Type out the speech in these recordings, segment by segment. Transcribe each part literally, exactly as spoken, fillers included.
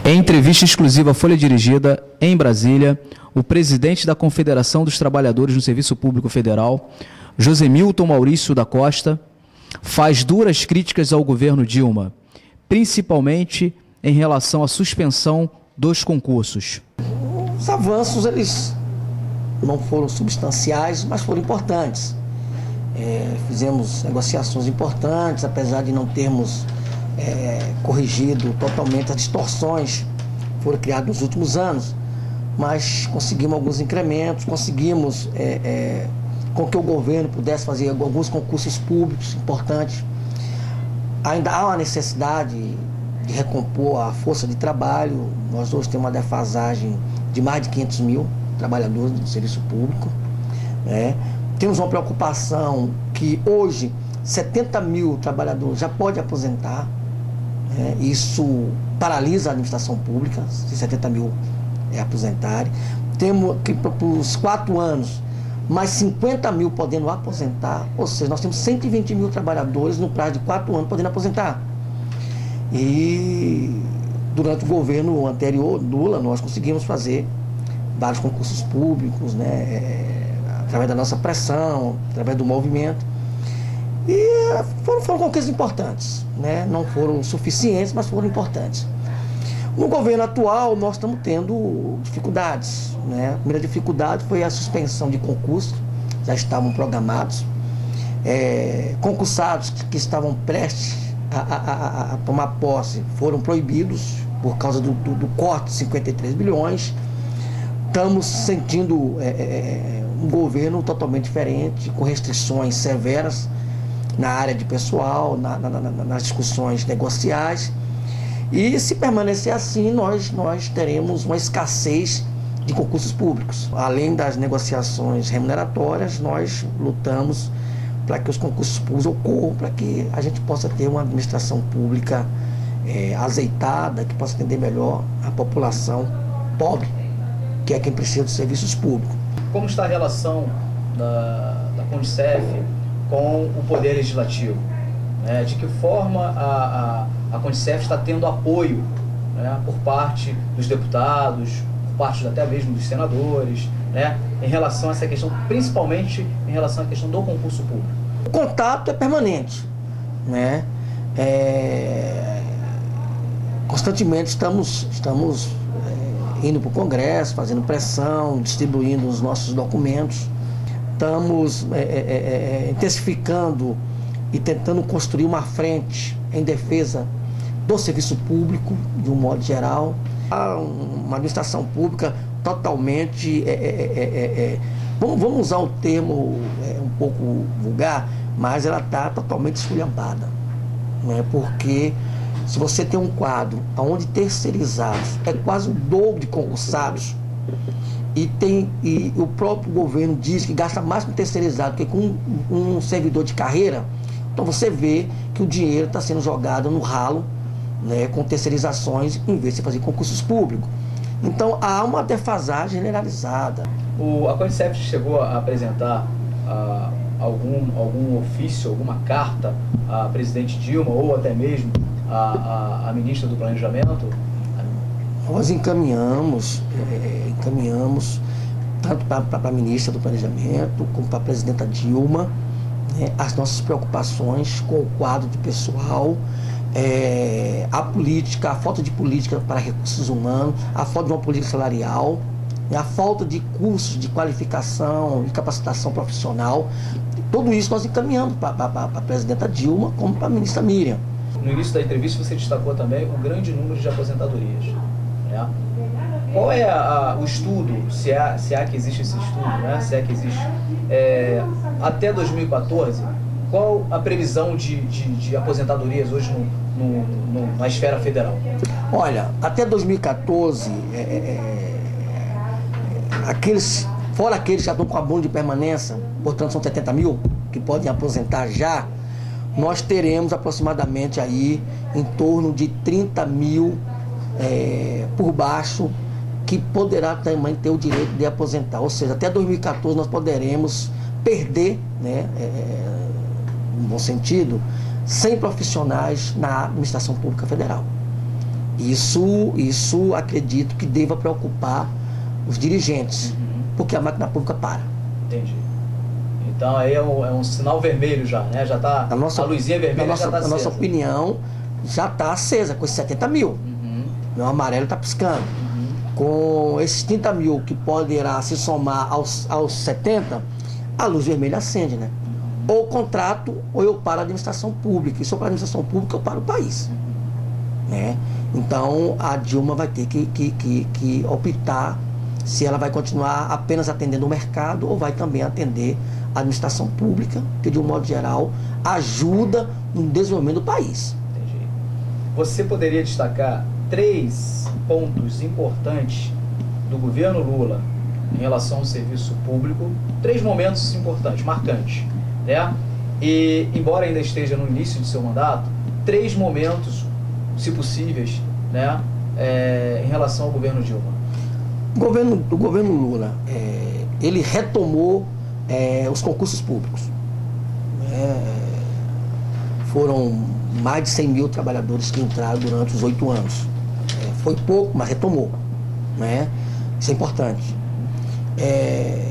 Em entrevista exclusiva à Folha Dirigida, em Brasília, o presidente da Confederação dos Trabalhadores no Serviço Público Federal, Josemilton Maurício da Costa, faz duras críticas ao governo Dilma, principalmente em relação à suspensão dos concursos. Os avanços, eles não foram substanciais, mas foram importantes. É, fizemos negociações importantes, apesar de não termos é, corrigido totalmente as distorções que foram criadas nos últimos anos, mas conseguimos alguns incrementos, conseguimos é, é, com que o governo pudesse fazer alguns concursos públicos importantes. Ainda há uma necessidade de recompor a força de trabalho. Nós hoje temos uma defasagem de mais de quinhentos mil trabalhadores do serviço público, né? Temos uma preocupação que hoje setenta mil trabalhadores já podem aposentar, né? Isso paralisa a administração pública, se setenta mil é, aposentarem. Temos que para os quatro anos, mais cinquenta mil podendo aposentar, ou seja, nós temos cento e vinte mil trabalhadores no prazo de quatro anos podendo aposentar. E durante o governo anterior, Lula, nós conseguimos fazer vários concursos públicos, né, é, através da nossa pressão, através do movimento. E foram, foram conquistas importantes, né? Não foram suficientes, mas foram importantes. No governo atual, nós estamos tendo dificuldades, né? A primeira dificuldade foi a suspensão de concursos, já estavam programados. É, concursados que, que estavam prestes a, a, a, a tomar posse foram proibidos por causa do, do, do corte de cinquenta e três bilhões. Estamos sentindo é, é, um governo totalmente diferente, com restrições severas na área de pessoal, na, na, na, nas discussões negociais. E se permanecer assim, nós, nós teremos uma escassez de concursos públicos. Além das negociações remuneratórias, nós lutamos para que os concursos públicos ocorram, para que a gente possa ter uma administração pública é, azeitada, que possa atender melhor a população pobre, que é quem precisa de serviços públicos. Como está a relação da, da Condicef com o Poder Legislativo? É, de que forma a, a, a Condicef está tendo apoio, né, por parte dos deputados, por parte até mesmo dos senadores, né, em relação a essa questão, principalmente em relação à questão do concurso público? O contato é permanente, né? É... Constantemente estamos, estamos é, indo para o Congresso, fazendo pressão, distribuindo os nossos documentos. Estamos é, é, é, intensificando e tentando construir uma frente em defesa do serviço público, de um modo geral. Há uma administração pública totalmente, é, é, é, é, vamos, vamos usar o termo é, um pouco vulgar, mas ela está totalmente esculhambada, né? Porque se você tem um quadro onde terceirizados é quase o dobro de concursados, e, tem, e o próprio governo diz que gasta mais com terceirizado que com um, um servidor de carreira, então você vê que o dinheiro está sendo jogado no ralo, né, com terceirizações, em vez de fazer concursos públicos. Então há uma defasagem generalizada. O, a Condicef chegou a apresentar a, algum, algum ofício, alguma carta à presidente Dilma ou até mesmo à, à, à ministra do Planejamento? Nós encaminhamos, é, encaminhamos tanto para a ministra do Planejamento como para a presidenta Dilma, né, as nossas preocupações com o quadro de pessoal, é, a política, a falta de política para recursos humanos, a falta de uma política salarial, a falta de cursos de qualificação e capacitação profissional. Tudo isso nós encaminhamos para a presidenta Dilma como para a ministra Miriam. No início da entrevista você destacou também o grande número de aposentadorias, né? Qual é a, a, o estudo, se há, se há que existe esse estudo, né? Se é que existe, é, até dois mil e quatorze, qual a previsão de, de, de aposentadorias hoje no, no, no, na esfera federal? Olha, até dois mil e quatorze, é, é, aqueles, fora aqueles que já estão com abono de permanência, portanto são setenta mil, que podem aposentar já, nós teremos aproximadamente aí em torno de trinta mil é, por baixo, que poderá também ter o direito de aposentar. Ou seja, até dois mil e quatorze nós poderemos perder, né, é, no bom sentido, cem profissionais na administração pública federal. Isso, isso acredito que deva preocupar os dirigentes, uhum. porque a máquina pública para. Entendi. Então aí é um, é um sinal vermelho já, né? Já está a, nossa, a luzinha vermelha nossa, já está acesa. Na nossa opinião, já está acesa com esses setenta mil. Uhum. Meu amarelo está piscando. Uhum. Com esses trinta mil que poderá se somar aos, aos setenta, a luz vermelha acende, né? Uhum. Ou contrato, ou eu paro a administração pública. E se eu paro a administração pública, eu paro o país. Uhum. Né? Então a Dilma vai ter que, que, que, que optar se ela vai continuar apenas atendendo o mercado ou vai também atender a administração pública, que de um modo geral ajuda no desenvolvimento do país. Entendi. Você poderia destacar três pontos importantes do governo Lula em relação ao serviço público, três momentos importantes, marcantes, né? E, embora ainda esteja no início de seu mandato, três momentos, se possíveis, né, é, em relação ao governo Dilma. O governo, o governo Lula, é, ele retomou é, os concursos públicos. É, foram mais de cem mil trabalhadores que entraram durante os oito anos. É, foi pouco, mas retomou. Né? Isso é importante. É,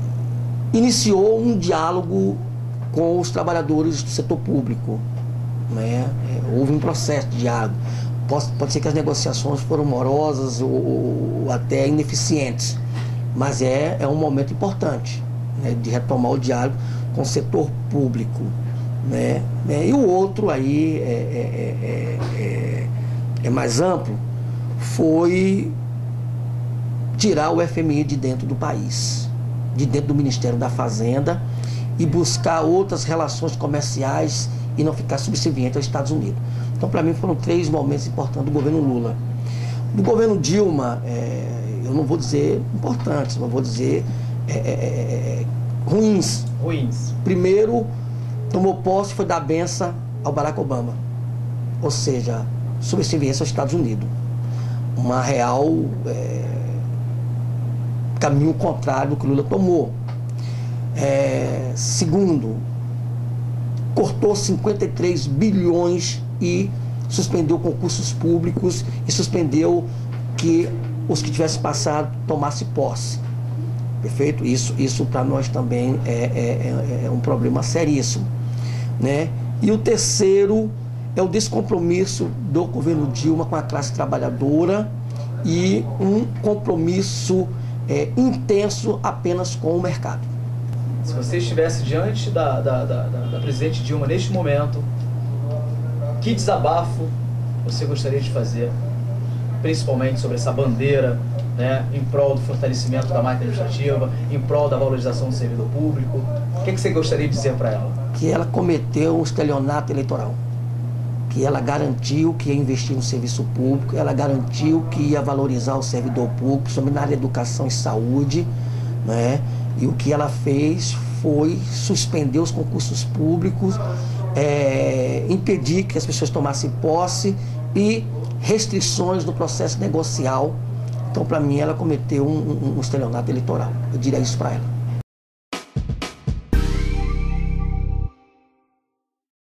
iniciou um diálogo com os trabalhadores do setor público. Né? É, houve um processo de diálogo. Pode, pode ser que as negociações foram morosas ou, ou até ineficientes, mas é, é um momento importante, né, de retomar o diálogo com o setor público. Né? E o outro aí é, é, é, é, é mais amplo, foi tirar o F M I de dentro do país, de dentro do Ministério da Fazenda e buscar outras relações comerciais e não ficar subserviente aos Estados Unidos. Então, para mim, foram três momentos importantes do governo Lula. Do governo Dilma, é, eu não vou dizer importantes, mas vou dizer é, é, é, ruins. Ruins. Primeiro, tomou posse, foi dar benção ao Barack Obama. Ou seja, subserviência aos Estados Unidos. Uma real é, caminho contrário do que Lula tomou. É, segundo, cortou cinquenta e três bilhões e suspendeu concursos públicos e suspendeu que os que tivessem passado tomassem posse. Perfeito? Isso, isso para nós também é, é, é um problema seríssimo. Né? E o terceiro é o descompromisso do governo Dilma com a classe trabalhadora e um compromisso é, intenso apenas com o mercado. Se você estivesse diante da, da, da, da, da presidente Dilma neste momento, que desabafo você gostaria de fazer, principalmente sobre essa bandeira, né, em prol do fortalecimento da máquina administrativa, em prol da valorização do servidor público? O que, que você gostaria de dizer para ela? Que ela cometeu um estelionato eleitoral, que ela garantiu que ia investir no serviço público, ela garantiu que ia valorizar o servidor público, principalmente na área de educação e saúde, né? E o que ela fez foi suspender os concursos públicos, é, impedir que as pessoas tomassem posse e restrições no processo negocial. Então, para mim, ela cometeu um, um, um estelionato eleitoral. Eu diria isso para ela.